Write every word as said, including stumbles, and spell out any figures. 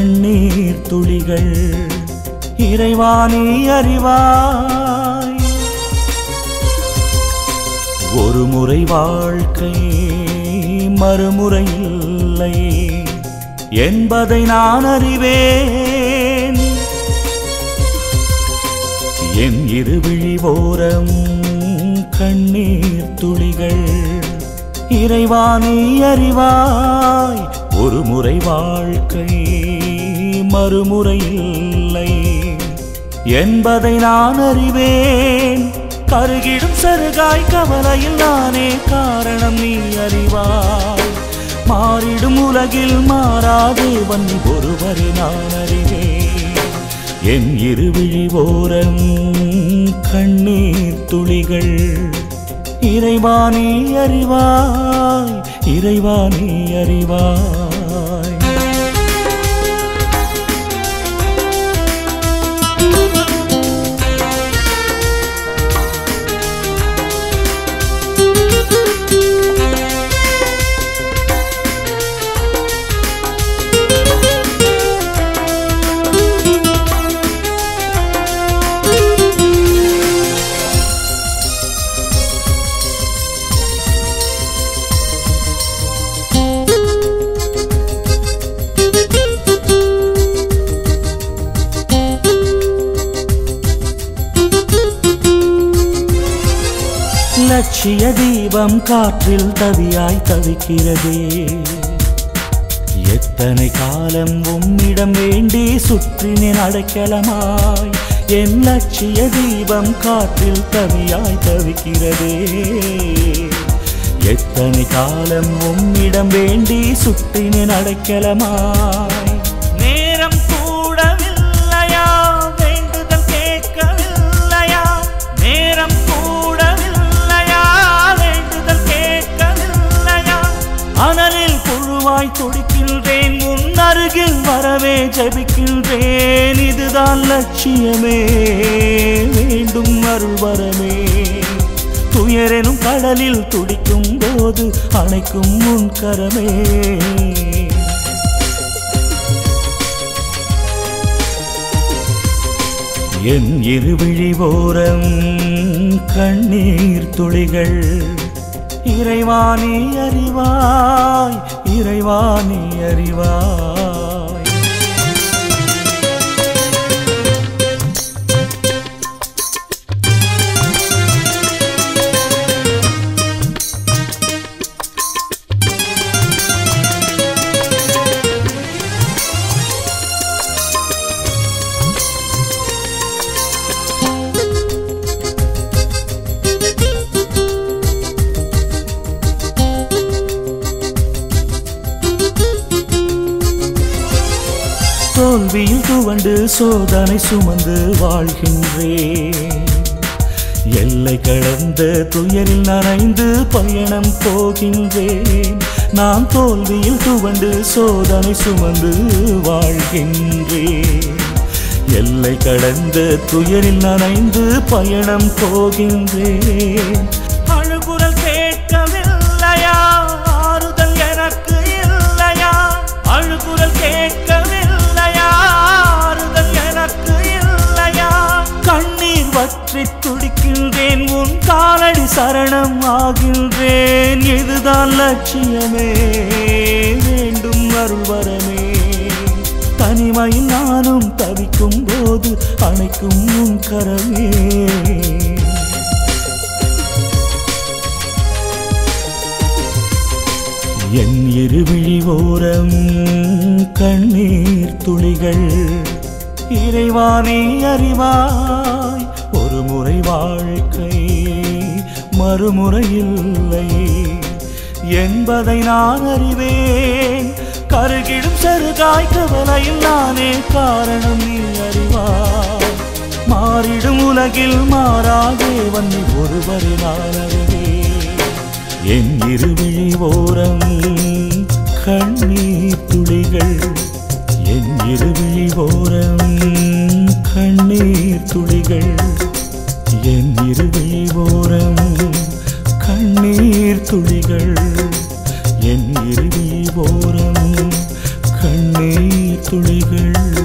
கண்ணீர் துளிகள் இறைவா நீ அறிவாய் ஒரு முறை வாழ்க்கை மறுமுறை இல்லை என்பதை நான் அறிவேன் என் இருவிழி ஓரம் கண்ணீர் துளிகள் இறைவா நீ அறிவாய் ஒரு முறை வாழ்க்கை மறுமுறை இல்லை என்பதை நான் அறிவேன் கருகிடும் சருகாய் கவலையில் நானே காரணம் நீ அறிவாய் மாறிடும் உலகில் மாறாதேவன் ஒருவரை நான் அறிவேன் என் இருவிழி ஓரம் கண்ணீர் துளிகள் இறைவா நீ அறிவாய் இறைவா நீ அறிவாய் லட்சிய தீபம் காற்றில் தவியாய் தவிக்கிறதே எத்தனை காலம் உம்மிடம் வேண்டி சுற்றினேன் அடைக்கலமாய் என் லட்சிய தீபம் காற்றில் தவியாய் தவிக்கிறதே எத்தனை காலம் உம்மிடம் வேண்டி சுற்றினேன் அடைக்கலமாய் நேரம் கூடவில்லையா வேண்டுதல் கேட்கவில்லையா நேரம் அனலில் புழுவாய் துடிக்கின்றேன் உன் அருகில் வரவே ஜபிக்கின்றேன் இதுதான் லட்சியமே வேண்டும் அருள் வரமே துயரெனும் கடலில் துடிக்கும் போது அணைக்கும் உன் கரமே என் இருவிழி ஓரம் கண்ணீர் துளிகள் இறைவா நீ அறிவாய் இறைவா நீ அறிவாய் தோல்வியில் துவண்டு சோதனை சுமந்து வாழ்கின்றேன் எல்லை கடந்த துயரில் நனைந்து பயணம் போகின்றேன் நான் தோல்வியில் துவண்டு சோதனை சுமந்து வாழ்கின்றேன் எல்லை கடந்த துயரில் நனைந்து பயணம் போகின்றேன் அழுகுரல் கேட்கவில்லையா ஆறுதல் எனக்கு இல்லையா அழுகுரல் கேட்கவில்லையா ஆறுதல் எனக்கு இல்லையா கண்ணீர் வற்றி துடிக்கின்றேன் உன் காலடி சரணம் ஆகின்றேன் இதுதான் லட்சியமே வேண்டும் அருள் வரமே தனிமையில் நானும் தவிக்கும் போது அணைக்கும் உன் கரமே என் இருவிழி ஓரம் கண்ணீர் துளிகள் இறைவா நீ அறிவாய் ஒரு முறை வாழ்க்கை மறுமுறை இல்லை என்பதை நான் அறிவேன் கருகிடும் சருகாய் கவலையில் நானே காரணம் நீ அறிவாய் மாறிடும் உலகில் மாறாதேவன் ஒருவரை நான் அறிவேன் என் இருவிழி ஓரம் கண்ணீர் துளிகள் என் இருவிழி ஓரம் கண்ணீர் துளிகள் என் இருவிழி ஓரம் கண்ணீர் துளிகள் என் இருவிழி ஓரம் கண்ணீர் துளிகள்